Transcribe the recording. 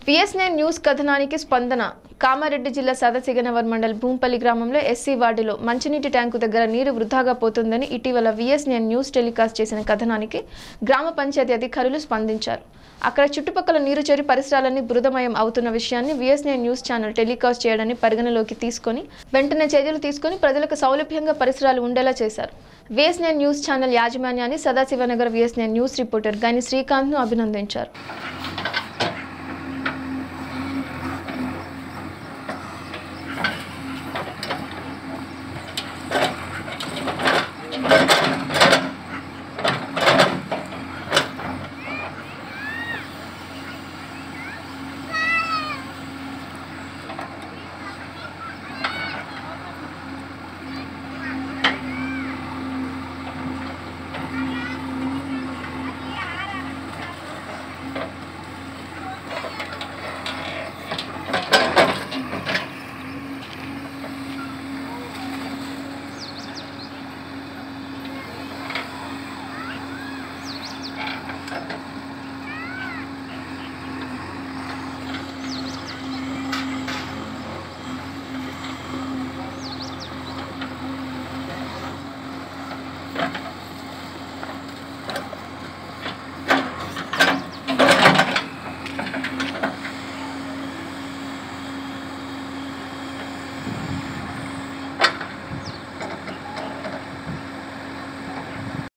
VS9 news కథనానికి స్పందన. కామారెడ్డి జిల్లా సదసిగనవర్ మండల్ భూంపల్లి గ్రామంలో ఎస్సీ వార్డులో మంచినీటి ట్యాంకు దగ్గర నీరు వృధాగా పోతుందని ఇటీవల VS9 న్యూస్ టెలికాస్ట్ చేసిన కథనానికి గ్రామ పంచాయతీ అధికారులు స్పందించారు. అక్కడ చుట్టుపక్కల నీరు చేరి పరిసరాలన్నీ బురదమయం అవుతున్న విషయాన్ని VS9 న్యూస్ ఛానల్ టెలికాస్ట్ చేయడాన్ని పరిగణలోకి తీసుకొని వెంటనే చర్యలు తీసుకొని ప్రజలకు సౌలభ్యంగా పరిసరాలు ఉండేలా చేశారు. VS9 న్యూస్ ఛానల్ యాజమాన్యాన్ని సదాశివనగర్ VS9 న్యూస్ రిపోర్టర్ గని శ్రీకాంత్ను అభినందించారు.